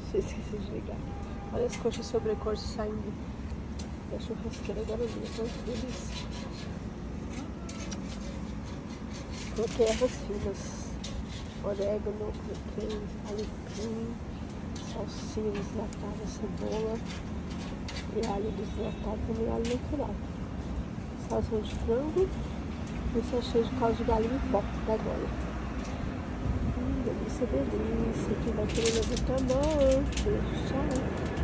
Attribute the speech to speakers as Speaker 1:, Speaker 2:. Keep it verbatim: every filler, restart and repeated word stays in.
Speaker 1: Eu esqueci de ligar. Olha as coxas sobrecoxas saindo da churrasqueira agora ali. Então, delícia. Coloquei ervas finas. Orégano, coloquei alecrim, salsinha deslatada, cebola e alho desidratado, também alho natural. Salsa de frango e sachê de caldo de galinha em pó da Goya. Hum, delícia, delícia. Quem vai querer ver tá bom. Beijo, tchau.